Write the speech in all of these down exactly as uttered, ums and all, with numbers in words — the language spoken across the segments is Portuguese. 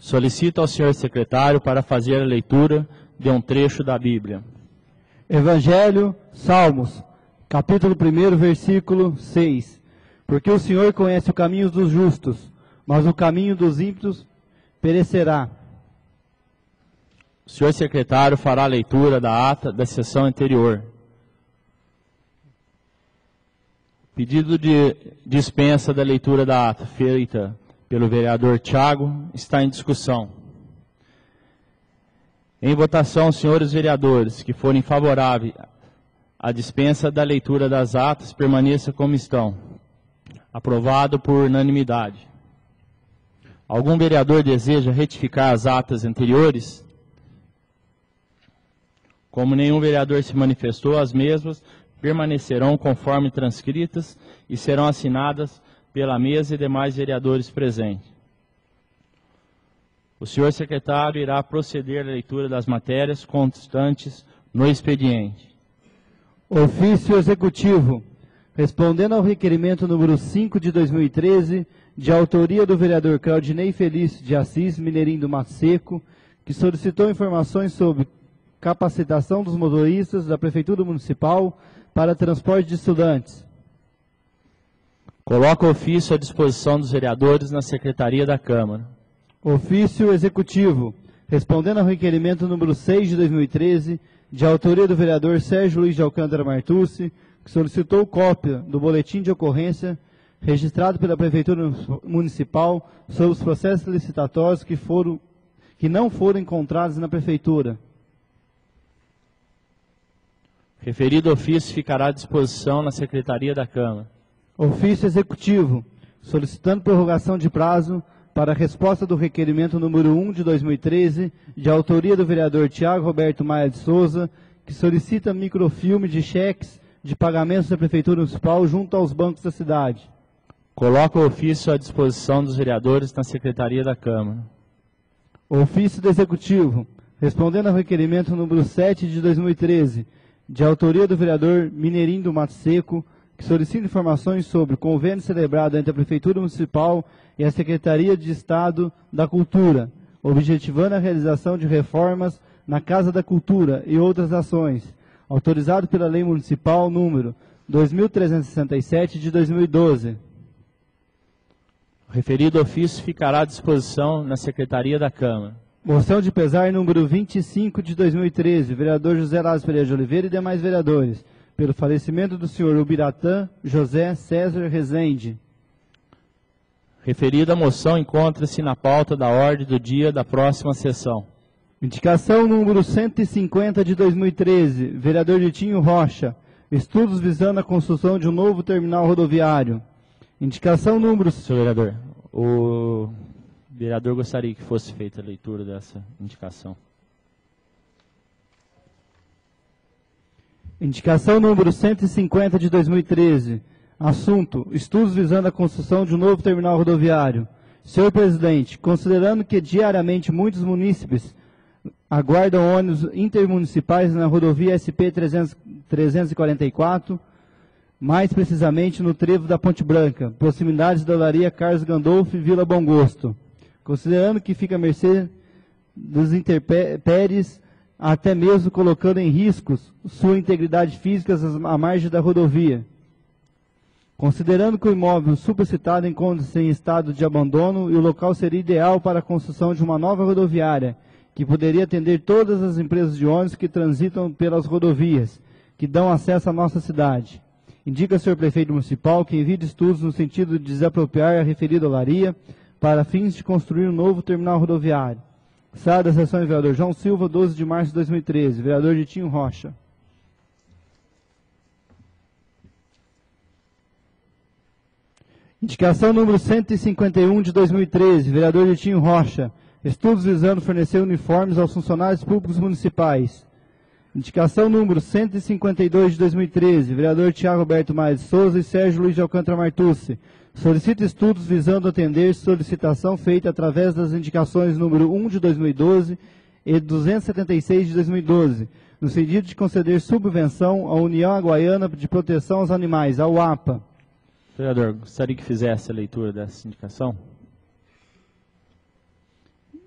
Solicito ao senhor secretário para fazer a leitura de um trecho da Bíblia. Evangelho, Salmos, capítulo primeiro, versículo seis. Porque o Senhor conhece o caminho dos justos, mas o caminho dos ímpios perecerá. O senhor secretário fará a leitura da ata da sessão anterior. Pedido de dispensa da leitura da ata feita pelo vereador Tiago está em discussão. Em votação, senhores vereadores que forem favoráveis à dispensa da leitura das atas, permaneça como estão. Aprovado por unanimidade. Algum vereador deseja retificar as atas anteriores? Como nenhum vereador se manifestou, as mesmas permanecerão conforme transcritas e serão assinadas pela mesa e demais vereadores presentes. O senhor secretário irá proceder à leitura das matérias constantes no expediente. Ofício executivo. Respondendo ao requerimento número cinco de dois mil e treze, de autoria do vereador Claudinei Felício de Assis Mineirinho do Mato Seco, que solicitou informações sobre capacitação dos motoristas da Prefeitura Municipal para transporte de estudantes. Coloco o ofício à disposição dos vereadores na Secretaria da Câmara. Ofício executivo. Respondendo ao requerimento número seis de dois mil e treze, de autoria do vereador Sérgio Luiz de Alcântara Martucci, que solicitou cópia do boletim de ocorrência registrado pela Prefeitura Municipal sobre os processos licitatórios que, foram, que não foram encontrados na Prefeitura. Referido ofício ficará à disposição na Secretaria da Câmara. Ofício executivo, solicitando prorrogação de prazo para a resposta do requerimento número um de dois mil e treze, de autoria do vereador Tiago Roberto Maia de Souza, que solicita microfilme de cheques de pagamentos da Prefeitura Municipal junto aos bancos da cidade. Coloco o ofício à disposição dos vereadores na Secretaria da Câmara. Ofício do Executivo, respondendo ao requerimento número sete de dois mil e treze, de autoria do vereador Mineirinho do Mato Seco, que solicita informações sobre o convênio celebrado entre a Prefeitura Municipal e a Secretaria de Estado da Cultura, objetivando a realização de reformas na Casa da Cultura e outras ações, autorizado pela Lei Municipal número dois mil trezentos e sessenta e sete de dois mil e doze. O referido ofício ficará à disposição na Secretaria da Câmara. Moção de pesar número vinte e cinco de dois mil e treze, vereador José Lázaro Pereira de Oliveira e demais vereadores, pelo falecimento do senhor Ubiratã José César Rezende. Referida moção encontra-se na pauta da ordem do dia da próxima sessão. Indicação número cento e cinquenta de dois mil e treze, vereador Ditinho Rocha, estudos visando a construção de um novo terminal rodoviário. Indicação número... Senhor vereador, o vereador gostaria que fosse feita a leitura dessa indicação. Indicação número cento e cinquenta de dois mil e treze. Assunto: estudos visando a construção de um novo terminal rodoviário. Senhor presidente, considerando que diariamente muitos munícipes aguardam ônibus intermunicipais na rodovia S P trezentos e quarenta e quatro, mais precisamente no trevo da Ponte Branca, proximidades da Olaria Carlos Gandolfo e Vila Bom Gosto. Considerando que fica à mercê dos intempéries, até mesmo colocando em riscos sua integridade física à margem da rodovia. Considerando que o imóvel supracitado encontra-se em estado de abandono e o local seria ideal para a construção de uma nova rodoviária, que poderia atender todas as empresas de ônibus que transitam pelas rodovias, que dão acesso à nossa cidade. Indica, senhor prefeito municipal, que envie estudos no sentido de desapropriar a referida olaria para fins de construir um novo terminal rodoviário. Sala da sessão, vereador João Silva, doze de março de dois mil e treze. Vereador Ditinho Rocha. Indicação número cento e cinquenta e um de dois mil e treze. Vereador Ditinho Rocha. Estudos visando fornecer uniformes aos funcionários públicos municipais. Indicação número cento e cinquenta e dois de dois mil e treze. Vereador Tiago Roberto Maia de Souza e Sérgio Luiz de Alcântara Martucci. Solicita estudos visando atender solicitação feita através das indicações número um de dois mil e doze e duzentos e setenta e seis de dois mil e doze, no sentido de conceder subvenção à União Aguaiana de Proteção aos Animais, a U A P A. Vereador, gostaria que fizesse a leitura dessa indicação?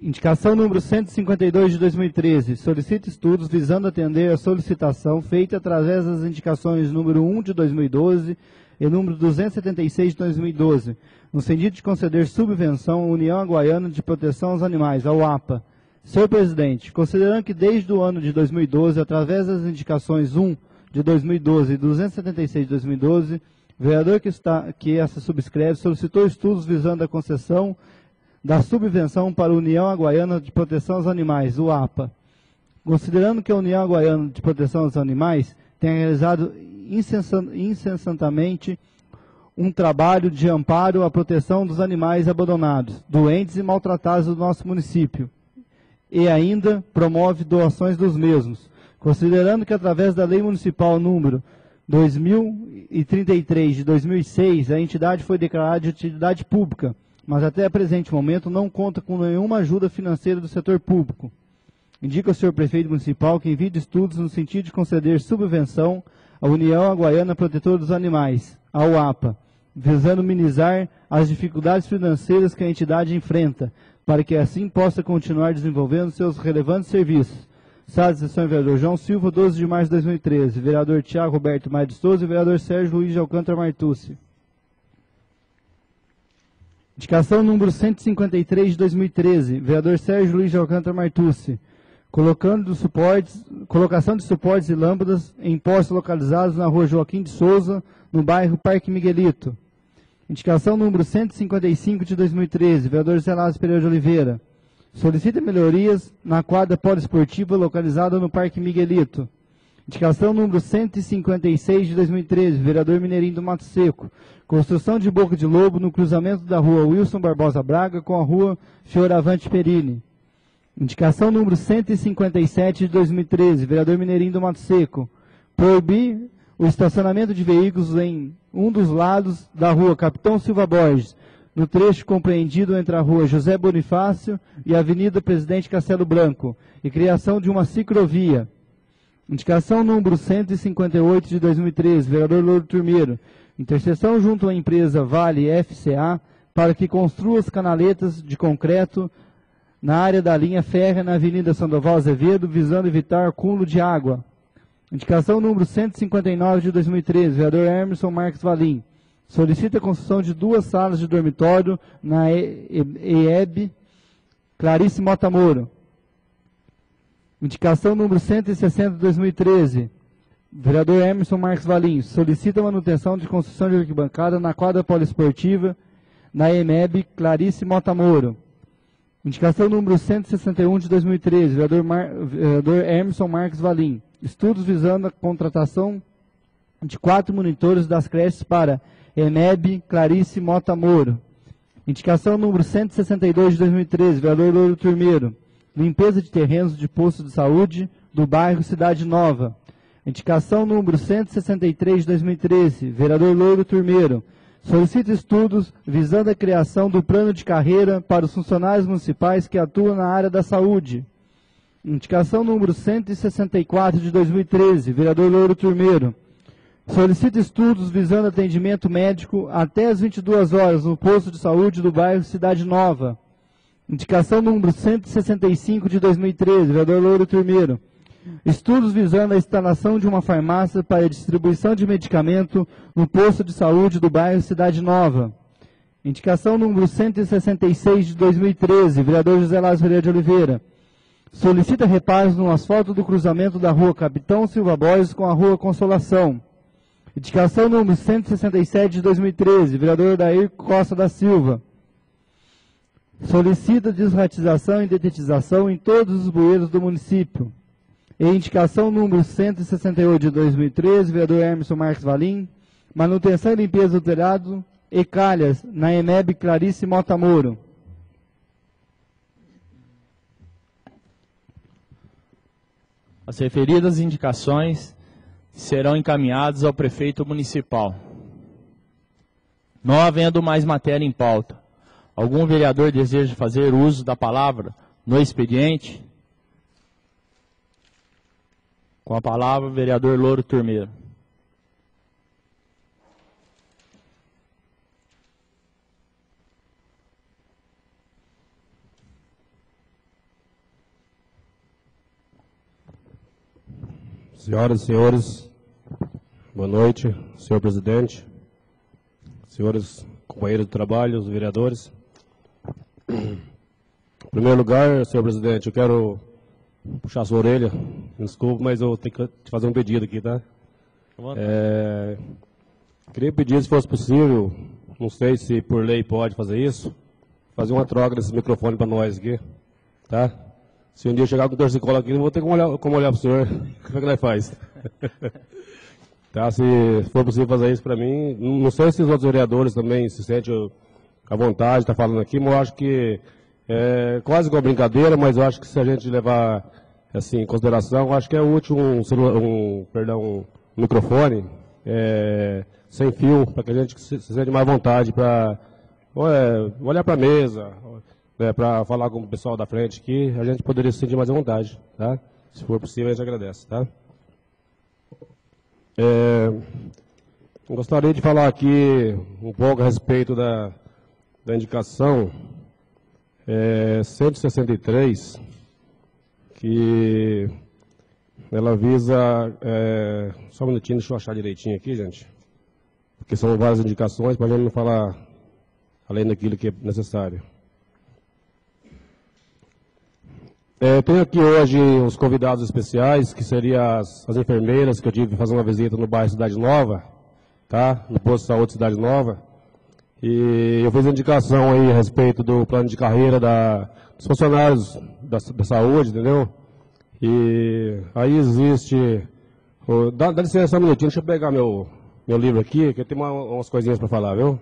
Indicação número cento e cinquenta e dois de dois mil e treze. Solicita estudos visando atender a solicitação feita através das indicações número um de dois mil e doze e número duzentos e setenta e seis de dois mil e doze, no sentido de conceder subvenção à União Aguaiana de Proteção aos Animais, a U A P A. Senhor Presidente, considerando que desde o ano de dois mil e doze, através das indicações um de dois mil e doze e duzentos e setenta e seis de dois mil e doze, o vereador que, está, que essa subscreve solicitou estudos visando a concessão da subvenção para a União Aguaiana de Proteção aos Animais, U A P A. Considerando que a União Aguaiana de Proteção aos Animais tem realizado incessantemente um trabalho de amparo à proteção dos animais abandonados, doentes e maltratados do nosso município, e ainda promove doações dos mesmos. Considerando que através da Lei Municipal número dois mil e trinta e três de dois mil e seis, a entidade foi declarada de utilidade pública, mas até o presente momento não conta com nenhuma ajuda financeira do setor público. Indica ao senhor prefeito municipal que envie estudos no sentido de conceder subvenção à União Aguaiana Protetora dos Animais, a U A P A, visando minimizar as dificuldades financeiras que a entidade enfrenta, para que assim possa continuar desenvolvendo seus relevantes serviços. Sala de sessão, vereador João Silva, doze de março de dois mil e treze, vereador Tiago Roberto Maia de Souza e vereador Sérgio Luiz de Alcântara Martucci. Indicação número cento e cinquenta e três de dois mil e treze, vereador Sérgio Luiz de Alcântara Martucci, colocando suportes, colocação de suportes e lâmpadas em postos localizados na rua Joaquim de Souza, no bairro Parque Miguelito. Indicação número cento e cinquenta e cinco de dois mil e treze, vereador Zé Lázaro Pereira de Oliveira, solicita melhorias na quadra poliesportiva localizada no Parque Miguelito. Indicação número cento e cinquenta e seis de dois mil e treze, vereador Mineirinho do Mato Seco, construção de boca de lobo no cruzamento da rua Wilson Barbosa Braga com a rua Fioravante Perini. Indicação número cento e cinquenta e sete de dois mil e treze, vereador Mineirinho do Mato Seco, proibir o estacionamento de veículos em um dos lados da rua Capitão Silva Borges, no trecho compreendido entre a rua José Bonifácio e a Avenida Presidente Castelo Branco, e criação de uma ciclovia. Indicação número cento e cinquenta e oito de dois mil e treze, vereador Louro Turmeiro, intercessão junto à empresa Vale F C A para que construa as canaletas de concreto na área da linha férrea na Avenida Sandoval Azevedo, visando evitar acúmulo de água. Indicação número cento e cinquenta e nove de dois mil e treze, vereador Emerson Marques Valim, solicita a construção de duas salas de dormitório na E E B Clarice Mota Moro. Indicação número cento e sessenta de dois mil e treze, vereador Emerson Marques Valim, solicita a manutenção de construção de arquibancada na quadra poliesportiva na E M E B Clarice Mota Moro. Indicação número cento e sessenta e um de dois mil e treze, vereador, Mar, vereador Emerson Marques Valim, estudos visando a contratação de quatro monitores das creches para E M E B Clarice Mota Moro. Indicação número cento e sessenta e dois de dois mil e treze, vereador Louro Turmeiro, limpeza de terrenos de posto de saúde do bairro Cidade Nova. Indicação número cento e sessenta e três de dois mil e treze, vereador Louro Turmeiro, solicita estudos visando a criação do plano de carreira para os funcionários municipais que atuam na área da saúde. Indicação número cento e sessenta e quatro de dois mil e treze, vereador Louro Turmeiro, solicita estudos visando atendimento médico até às vinte e duas horas no posto de saúde do bairro Cidade Nova. Indicação número cento e sessenta e cinco de dois mil e treze, vereador Louro Turmeiro, estudos visando a instalação de uma farmácia para a distribuição de medicamento no posto de saúde do bairro Cidade Nova. Indicação número cento e sessenta e seis de dois mil e treze, vereador José Lázaro Pereira de Oliveira, solicita reparos no asfalto do cruzamento da rua Capitão Silva Borges com a rua Consolação. Indicação número cento e sessenta e sete de dois mil e treze, vereador Dair Costa da Silva, solicita desratização e detetização em todos os bueiros do município. E indicação número cento e sessenta e oito de dois mil e treze, vereador Emerson Marques Valim, manutenção e limpeza do telhado e calhas na E M E B Clarice Mota Moro. As referidas indicações serão encaminhadas ao prefeito municipal. Não havendo mais matéria em pauta, algum vereador deseja fazer uso da palavra no expediente? Com a palavra, o vereador Louro Turmeiro. Senhoras e senhores, boa noite, senhor presidente, senhores companheiros de trabalho, os vereadores. Em primeiro lugar, senhor presidente, eu quero puxar sua orelha, desculpe, mas eu tenho que te fazer um pedido aqui, tá? É, queria pedir, se fosse possível, não sei se por lei pode fazer isso, fazer uma troca desse microfone para nós aqui, tá? Se um dia eu chegar com torcicolo aqui, não vou ter como olhar, como olhar para o senhor. Como é que nós faz? Tá, se for possível fazer isso para mim, não sei se os outros vereadores também se sentem à vontade de estar falando aqui, mas eu acho que é quase uma brincadeira, mas eu acho que se a gente levar assim, em consideração, eu acho que é útil um, celular, um, perdão, um microfone é, sem fio, para que a gente se, se sente mais vontade para é, olhar para a mesa, é, para falar com o pessoal da frente aqui, a gente poderia se sentir mais à vontade, tá? Se for possível, a gente agradece, tá? É, gostaria de falar aqui um pouco a respeito da, da indicação é, cento e sessenta e três, que ela visa, é, só um minutinho, deixa eu achar direitinho aqui, gente, porque são várias indicações, para a gente não falar além daquilo que é necessário. É, tenho aqui hoje os convidados especiais, que seriam as, as enfermeiras, que eu tive que fazer uma visita no bairro Cidade Nova, tá? No posto de saúde Cidade Nova. E eu fiz a indicação aí a respeito do plano de carreira da, dos funcionários da, da saúde, entendeu? E aí existe... Oh, dá, dá licença um minutinho, deixa eu pegar meu, meu livro aqui, que tem uma, umas coisinhas para falar, viu?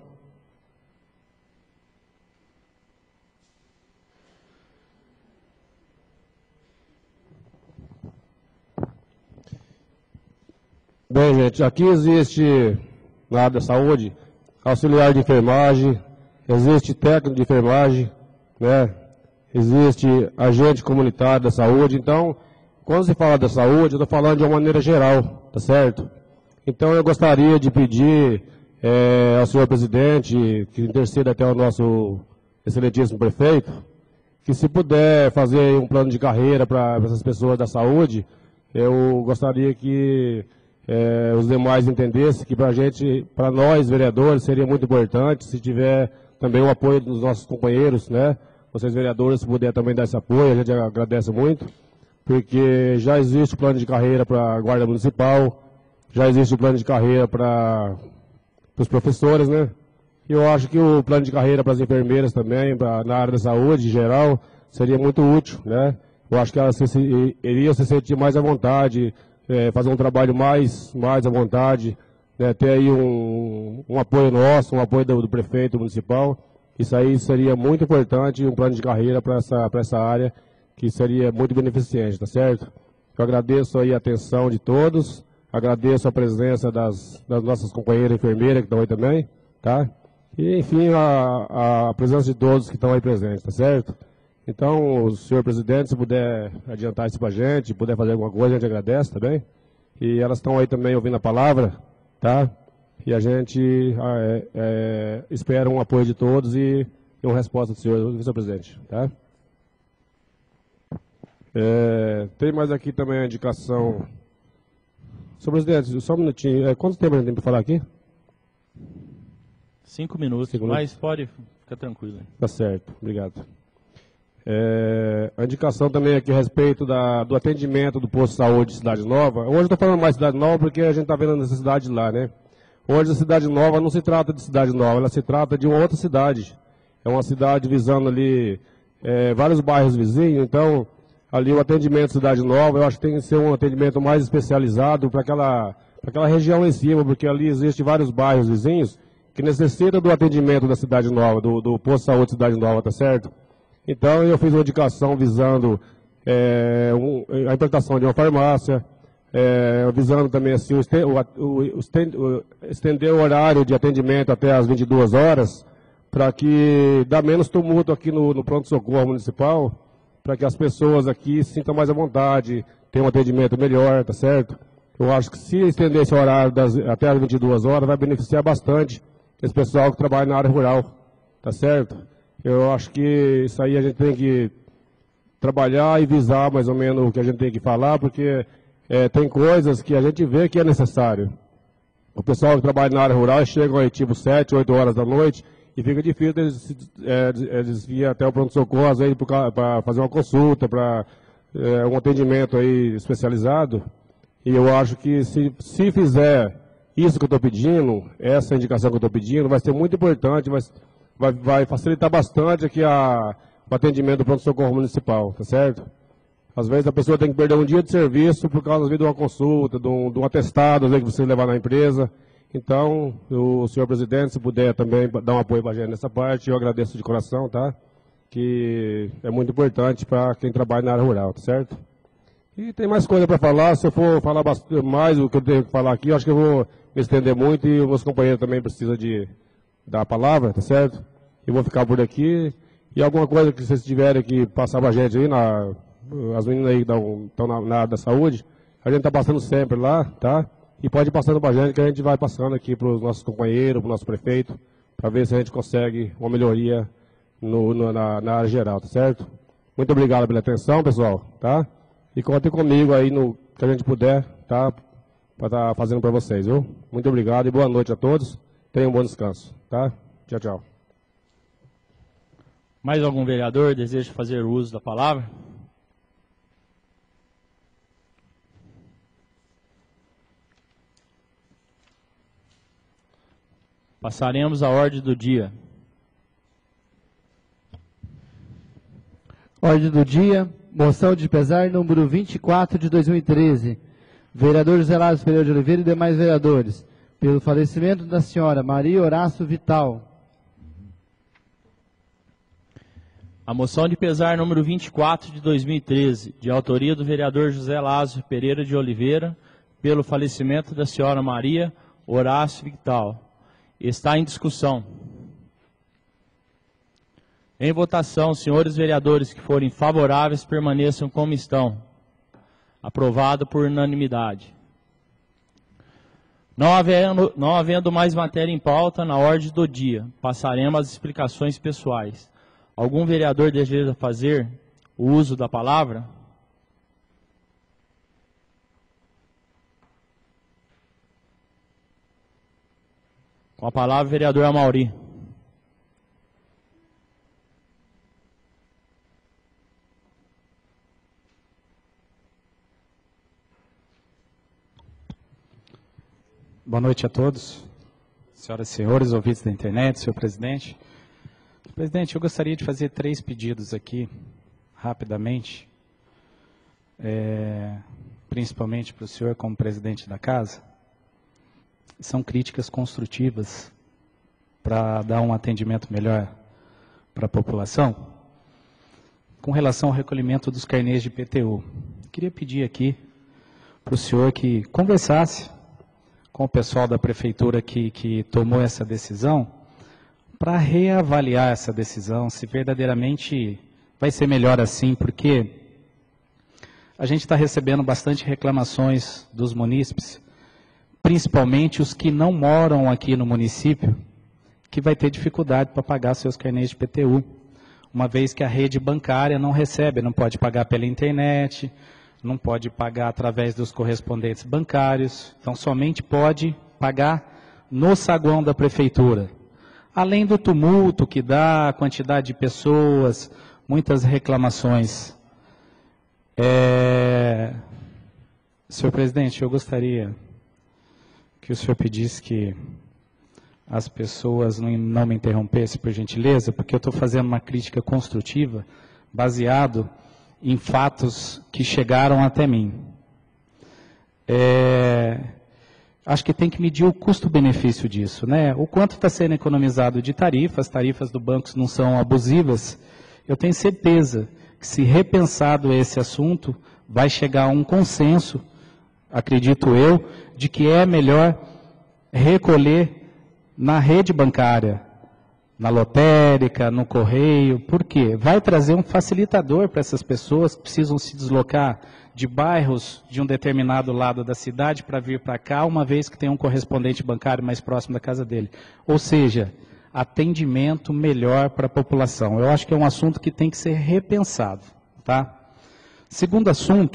Bem, gente, aqui existe, na área da saúde, auxiliar de enfermagem, existe técnico de enfermagem, né? Existe agente comunitário da saúde. Então, quando se fala da saúde, eu estou falando de uma maneira geral, tá certo? Então, eu gostaria de pedir é, ao senhor presidente, que interceda até o nosso excelentíssimo prefeito, que se puder fazer um plano de carreira para essas pessoas da saúde, eu gostaria que É, os demais entendessem que para a gente, para nós vereadores, seria muito importante se tiver também o apoio dos nossos companheiros, né? Vocês vereadores, se puder também dar esse apoio, a gente agradece muito, porque já existe o plano de carreira para a Guarda Municipal, já existe o plano de carreira para os professores, né? E eu acho que o plano de carreira para as enfermeiras também, pra, na área da saúde em geral, seria muito útil, né? Eu acho que elas se, se, iriam se sentir mais à vontade, É, fazer um trabalho mais, mais à vontade, né, ter aí um, um apoio nosso, um apoio do, do prefeito municipal. Isso aí seria muito importante, um plano de carreira para essa, para essa área, que seria muito beneficente, tá certo? Eu agradeço aí a atenção de todos, agradeço a presença das, das nossas companheiras enfermeiras que estão aí também, tá? E, enfim, a, a presença de todos que estão aí presentes, tá certo? Então, o senhor presidente, se puder adiantar isso para a gente, puder fazer alguma coisa, a gente agradece também. E elas estão aí também ouvindo a palavra, tá? E a gente é, é, espera um apoio de todos e, e uma resposta do senhor, do senhor presidente, tá? É, tem mais aqui também a indicação. Senhor presidente, só um minutinho. É, quanto tempo a gente tem para falar aqui? Cinco minutos, Cinco mas minutos. Pode ficar tranquilo. Tá certo, obrigado. É, a indicação também aqui a respeito da, do atendimento do posto de saúde de Cidade Nova. Hoje eu estou falando mais de Cidade Nova porque a gente está vendo a necessidade lá, né? Hoje a Cidade Nova não se trata de Cidade Nova, ela se trata de uma outra cidade. É uma cidade visando ali é, vários bairros vizinhos, então ali o atendimento de Cidade Nova, eu acho que tem que ser um atendimento mais especializado para aquela, para aquela região em cima, porque ali existem vários bairros vizinhos que necessitam do atendimento da Cidade Nova, do, do posto de saúde de Cidade Nova, tá certo? Então, eu fiz uma indicação visando é, um, a implantação de uma farmácia, é, visando também assim, o, o, o, estender o horário de atendimento até as vinte e duas horas, para que dá menos tumulto aqui no, no pronto-socorro municipal, para que as pessoas aqui se sintam mais à vontade, tenham um atendimento melhor, tá certo? Eu acho que se estender esse horário das, até as vinte e duas horas, vai beneficiar bastante esse pessoal que trabalha na área rural, tá certo? Eu acho que isso aí a gente tem que trabalhar e visar mais ou menos o que a gente tem que falar, porque é, tem coisas que a gente vê que é necessário. O pessoal que trabalha na área rural chega aí tipo sete, oito horas da noite e fica difícil eles, é, eles vir até o pronto-socorro, às vezes para fazer uma consulta, para é, um atendimento aí especializado. E eu acho que se, se fizer isso que eu estou pedindo, essa indicação que eu estou pedindo, vai ser muito importante, vai, vai, vai facilitar bastante aqui a, o atendimento do pronto-socorro municipal, tá certo? Às vezes a pessoa tem que perder um dia de serviço por causa às vezes, de uma consulta, de um, de um atestado, às vezes que você levar na empresa. Então, o senhor presidente, se puder também dar um apoio para a gente nessa parte, eu agradeço de coração, tá? Que é muito importante para quem trabalha na área rural, tá certo? E tem mais coisa para falar, se eu for falar mais o que eu tenho que falar aqui, eu acho que eu vou me estender muito e os meus companheiros também precisam de dar a palavra, tá certo? Eu vou ficar por aqui e alguma coisa que vocês tiverem que passar para a gente aí, na, as meninas aí que estão na, na área da saúde, a gente está passando sempre lá, tá? E pode ir passando para a gente que a gente vai passando aqui para os nossos companheiros, para o nosso prefeito, para ver se a gente consegue uma melhoria no, no, na, na área geral, tá certo? Muito obrigado pela atenção, pessoal, tá? E contem comigo aí no que a gente puder, tá? Para estar tá fazendo para vocês, viu? Muito obrigado e boa noite a todos. Tenham um bom descanso, tá? Tchau, tchau. Mais algum vereador deseja fazer uso da palavra? Passaremos à ordem do dia. Ordem do dia, moção de pesar número vinte e quatro de dois mil e treze. Vereador José Lázaro Pereira de Oliveira e demais vereadores, pelo falecimento da senhora Maria Horácio Vital. A moção de pesar número vinte e quatro de dois mil e treze, de autoria do vereador José Lázaro Pereira de Oliveira, pelo falecimento da senhora Maria Horácio Vital, está em discussão. Em votação, senhores vereadores que forem favoráveis permaneçam como estão. Aprovado por unanimidade. Não havendo, não havendo mais matéria em pauta na ordem do dia, passaremos às explicações pessoais. Algum vereador deseja fazer o uso da palavra? Com a palavra, vereador Amauri. Boa noite a todos, senhoras e senhores, ouvintes da internet, senhor presidente. Presidente, eu gostaria de fazer três pedidos aqui, rapidamente, é, principalmente para o senhor como presidente da casa. São críticas construtivas para dar um atendimento melhor para a população. Com relação ao recolhimento dos carnês de I P T U, queria pedir aqui para o senhor que conversasse com o pessoal da prefeitura que, que tomou essa decisão, para reavaliar essa decisão, se verdadeiramente vai ser melhor assim, porque a gente está recebendo bastante reclamações dos munícipes, principalmente os que não moram aqui no município, que vai ter dificuldade para pagar seus carnês de I P T U, uma vez que a rede bancária não recebe, não pode pagar pela internet, não pode pagar através dos correspondentes bancários, então somente pode pagar no saguão da prefeitura. Além do tumulto que dá, a quantidade de pessoas, muitas reclamações. É... Senhor presidente, eu gostaria que o senhor pedisse que as pessoas não, não me interrompessem, por gentileza, porque eu estou fazendo uma crítica construtiva, baseado em fatos que chegaram até mim. É, acho que tem que medir o custo-benefício disso, né? O quanto está sendo economizado de tarifas, tarifas do banco não são abusivas. Eu tenho certeza que, se repensado esse assunto, vai chegar a um consenso, acredito eu, de que é melhor recolher na rede bancária, na lotérica, no correio. Por quê? Vai trazer um facilitador para essas pessoas que precisam se deslocar de bairros de um determinado lado da cidade para vir para cá, uma vez que tem um correspondente bancário mais próximo da casa dele. Ou seja, atendimento melhor para a população. Eu acho que é um assunto que tem que ser repensado, tá? Segundo assunto,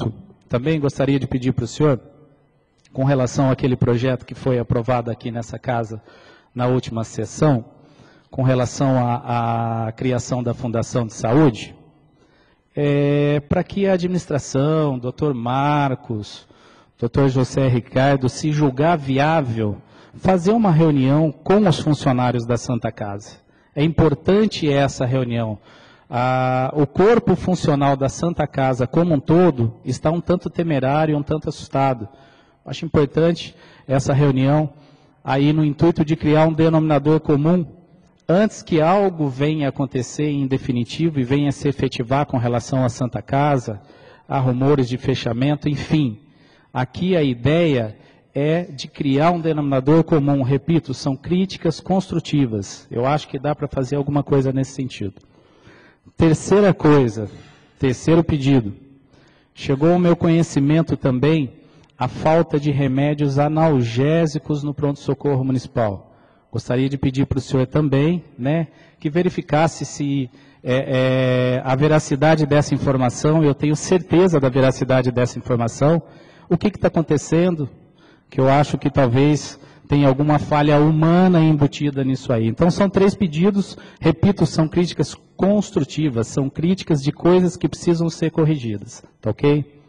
Também gostaria de pedir para o senhor, com relação àquele projeto que foi aprovado aqui nessa casa na última sessão, com relação à, à criação da Fundação de Saúde, é, para que a administração, doutor Marcos, doutor José Ricardo, se julgar viável, fazer uma reunião com os funcionários da Santa Casa. É importante essa reunião. Ah, o corpo funcional da Santa Casa como um todo está um tanto temerário, um tanto assustado. Acho importante essa reunião aí no intuito de criar um denominador comum antes que algo venha acontecer em definitivo e venha se efetivar com relação à Santa Casa, há rumores de fechamento, enfim. Aqui a ideia é de criar um denominador comum. Repito, são críticas construtivas. Eu acho que dá para fazer alguma coisa nesse sentido. Terceira coisa, terceiro pedido. Chegou ao meu conhecimento também a falta de remédios analgésicos no pronto-socorro municipal. Gostaria de pedir para o senhor também, né, que verificasse se é, é, a veracidade dessa informação. Eu tenho certeza da veracidade dessa informação. O que está acontecendo? Que eu acho que talvez tenha alguma falha humana embutida nisso aí. Então são três pedidos, repito, são críticas construtivas, são críticas de coisas que precisam ser corrigidas. Tá ok?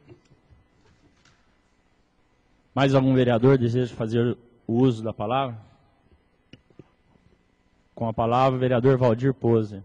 Mais algum vereador deseja fazer o uso da palavra? Com a palavra, o vereador Valdir Pose.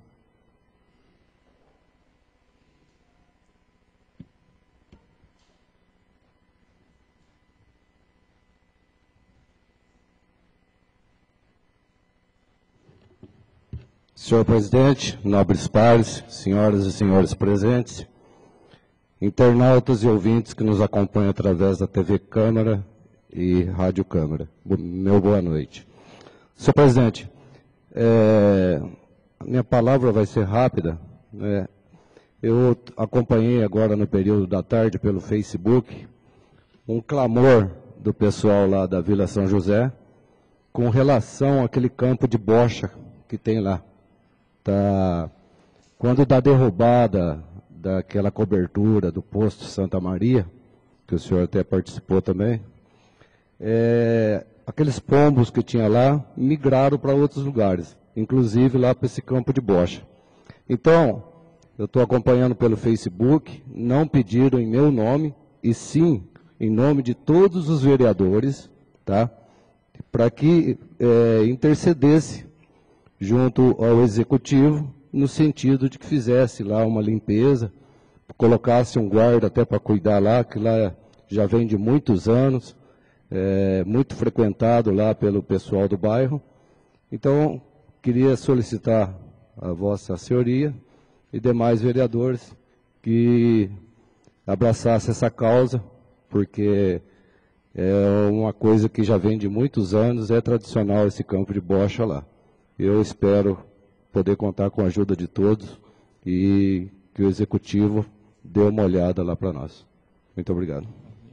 Senhor presidente, nobres pares, senhoras e senhores presentes, internautas e ouvintes que nos acompanham através da T V Câmara e Rádio Câmara, meu boa noite. Senhor presidente, é, a minha palavra vai ser rápida. Né? Eu acompanhei agora no período da tarde pelo Facebook um clamor do pessoal lá da Vila São José com relação àquele campo de bocha que tem lá. Tá, quando da derrubada daquela cobertura do posto Santa Maria, que o senhor até participou também, é, aqueles pombos que tinha lá migraram para outros lugares, inclusive lá para esse campo de bocha. Então, eu estou acompanhando pelo Facebook, não pediram em meu nome, e sim em nome de todos os vereadores, tá, para que é, intercedesse junto ao Executivo, no sentido de que fizesse lá uma limpeza, colocasse um guarda até para cuidar lá, que lá já vem de muitos anos, é, muito frequentado lá pelo pessoal do bairro. Então, queria solicitar a vossa senhoria e demais vereadores que abraçassem essa causa, porque é uma coisa que já vem de muitos anos, é tradicional esse campo de bocha lá. Eu espero poder contar com a ajuda de todos e que o Executivo dê uma olhada lá para nós. Muito obrigado.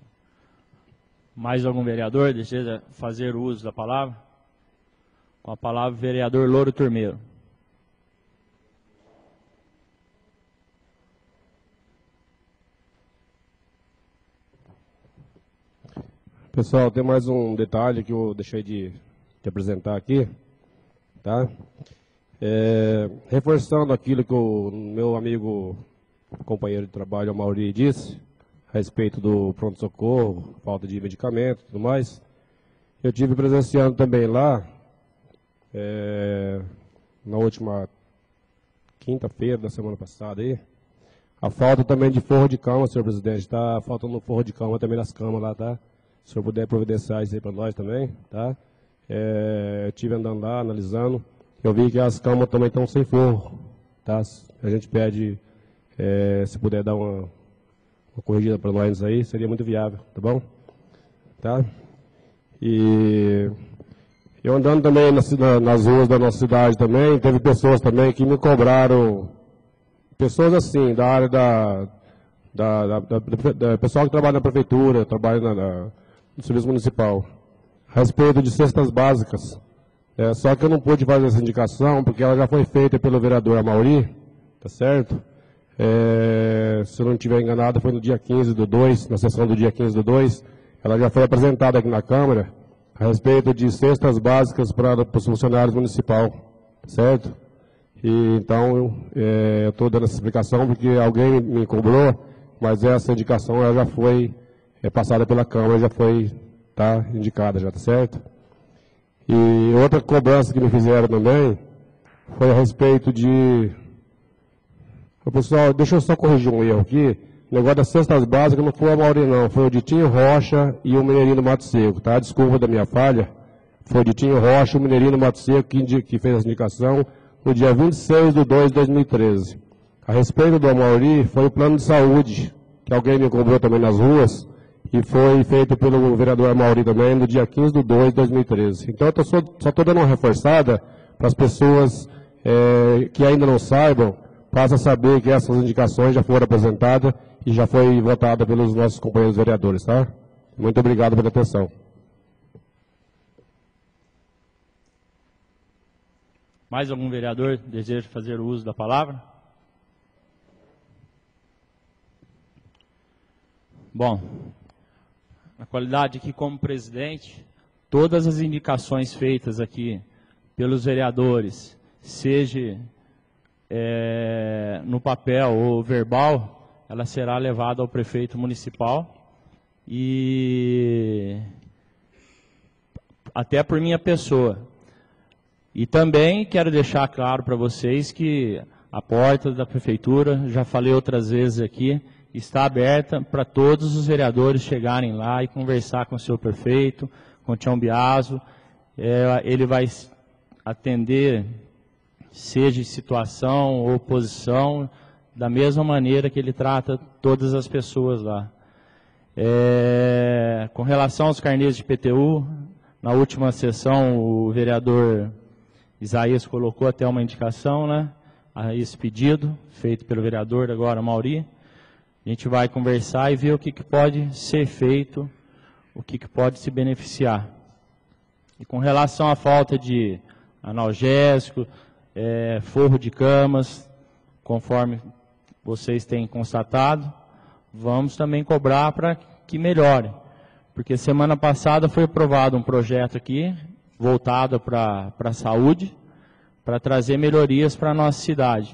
Mais algum vereador deseja fazer uso da palavra? Com a palavra, o vereador Louro Turmeiro. Pessoal, tem mais um detalhe que eu deixei de, de apresentar aqui. Tá? É, reforçando aquilo que o meu amigo, companheiro de trabalho, Mauri, disse, a respeito do pronto-socorro, falta de medicamento e tudo mais, eu tive presenciando também lá, é, na última quinta-feira da semana passada, aí, a falta também de forro de cama, senhor presidente, está faltando forro de cama também nas camas lá, tá? Se o senhor puder providenciar isso aí para nós também, tá? É, eu estive andando lá, analisando, eu vi que as camas também estão sem forro, tá? A gente pede, é, se puder dar uma, uma corrigida para nós aí, seria muito viável, tá bom? Tá? E eu andando também nas, nas ruas da nossa cidade também, teve pessoas também que me cobraram, pessoas assim, da área da, da, da, da, da, da pessoal que trabalha na prefeitura, trabalha na, na, no serviço municipal, a respeito de cestas básicas. É, só que eu não pude fazer essa indicação, porque ela já foi feita pelo vereador Amauri, tá certo? é, se eu não estiver enganado, foi no dia quinze do dois, na sessão do dia quinze do dois, ela já foi apresentada aqui na Câmara a respeito de cestas básicas para, para os funcionários municipais, certo? E, então, é, eu estou dando essa explicação porque alguém me cobrou, mas essa indicação ela já foi é, passada pela Câmara, já foi tá, indicada, já está certo? E outra cobrança que me fizeram também foi a respeito de... Pessoal, deixa eu só corrigir um erro aqui. O negócio das cestas básicas não foi a Mauri, não. Foi o Ditinho Rocha e o Mineirinho Mato Seco, tá? Desculpa da minha falha. Foi o Ditinho Rocha e o Mineirinho Mato Seco que, que fez a indicação no dia vinte e seis de dois de dois mil e treze. A respeito do Mauri, foi o plano de saúde, que alguém me cobrou também nas ruas, e foi feito pelo vereador Mauri também no dia quinze de dois de dois mil e treze. Então, eu só estou dando uma reforçada para as pessoas é, que ainda não saibam, passa a saber que essas indicações já foram apresentadas e já foi votada pelos nossos companheiros vereadores, tá? Muito obrigado pela atenção. Mais algum vereador deseja fazer uso da palavra? Bom, na qualidade aqui como presidente, todas as indicações feitas aqui pelos vereadores, seja é, no papel ou verbal, ela será levada ao prefeito municipal e até por minha pessoa. E também quero deixar claro para vocês que a porta da prefeitura, já falei outras vezes aqui, está aberta para todos os vereadores chegarem lá e conversar com o seu prefeito, com o Tião Biaso. É, ele vai atender, seja em situação ou posição, da mesma maneira que ele trata todas as pessoas lá. É, com relação aos carnês de I P T U, na última sessão o vereador Isaías colocou até uma indicação, né, a esse pedido, feito pelo vereador agora Mauri. A gente vai conversar e ver o que, que pode ser feito, o que, que pode se beneficiar. E com relação à falta de analgésico, é, forro de camas, conforme vocês têm constatado, vamos também cobrar para que melhore. Porque semana passada foi aprovado um projeto aqui, voltado para a saúde, para trazer melhorias para a nossa cidade.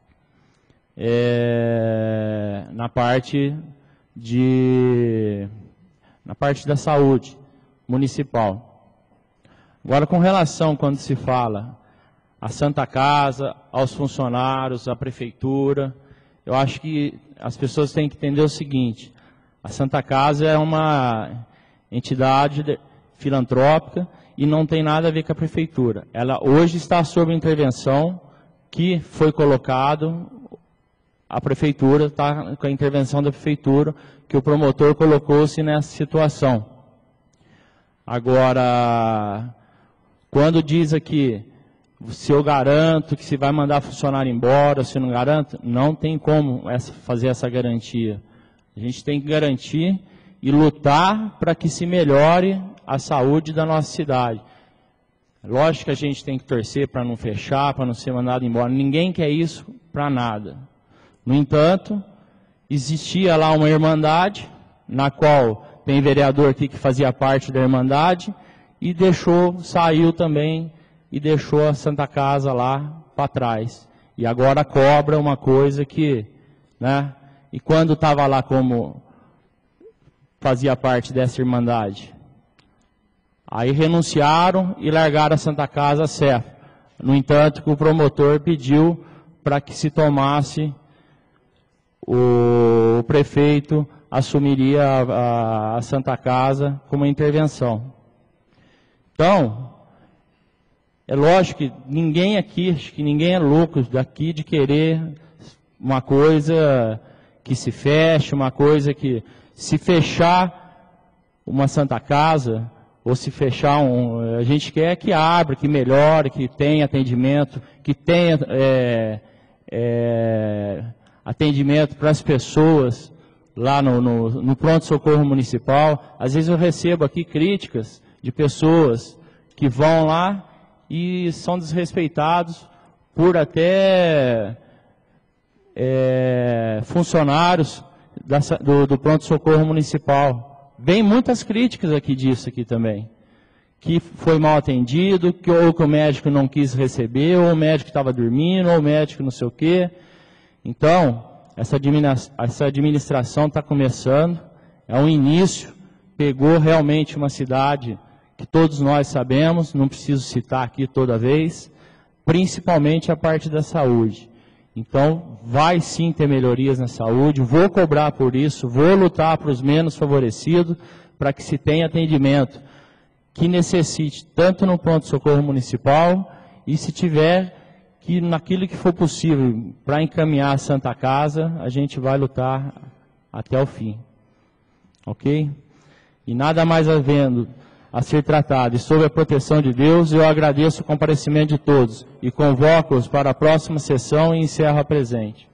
É, na parte de na parte da saúde municipal. Agora, com relação quando se fala a Santa Casa, aos funcionários, à prefeitura, eu acho que as pessoas têm que entender o seguinte: a Santa Casa é uma entidade filantrópica e não tem nada a ver com a prefeitura. Ela hoje está sob intervenção que foi colocado. A prefeitura está com a intervenção da prefeitura, que o promotor colocou-se nessa situação. Agora, quando diz aqui, se eu garanto que se vai mandar funcionário embora, se não garanto, não tem como essa, fazer essa garantia. A gente tem que garantir e lutar para que se melhore a saúde da nossa cidade. Lógico que a gente tem que torcer para não fechar, para não ser mandado embora. Ninguém quer isso para nada. No entanto, existia lá uma irmandade, na qual tem vereador aqui que fazia parte da irmandade, e deixou, saiu também, e deixou a Santa Casa lá para trás. E agora cobra uma coisa que, né, e quando estava lá como fazia parte dessa irmandade? Aí renunciaram e largaram a Santa Casa a Cefa. No entanto, que o promotor pediu para que se tomasse, o prefeito assumiria a, a, a Santa Casa como intervenção. Então, é lógico que ninguém aqui, acho que ninguém é louco daqui de querer uma coisa que se feche, uma coisa que, se fechar uma Santa Casa, ou se fechar um, a gente quer que abra, que melhore, que tenha atendimento, que tenha é, é, atendimento para as pessoas lá no, no, no pronto-socorro municipal. Às vezes eu recebo aqui críticas de pessoas que vão lá e são desrespeitados por até é, funcionários da, do, do pronto-socorro municipal. Vem muitas críticas aqui disso aqui também. Que foi mal atendido, que ou que o médico não quis receber, ou o médico estava dormindo, ou o médico não sei o quê. Então, essa, essa administração está começando, é um início, pegou realmente uma cidade que todos nós sabemos, não preciso citar aqui toda vez, principalmente a parte da saúde. Então, vai sim ter melhorias na saúde, vou cobrar por isso, vou lutar para os menos favorecidos, para que se tenha atendimento que necessite, tanto no pronto-socorro municipal, e se tiver que, naquilo que for possível, para encaminhar a Santa Casa, a gente vai lutar até o fim. Ok? E nada mais havendo a ser tratado, e sob a proteção de Deus, eu agradeço o comparecimento de todos, e convoco-os para a próxima sessão e encerro a presente.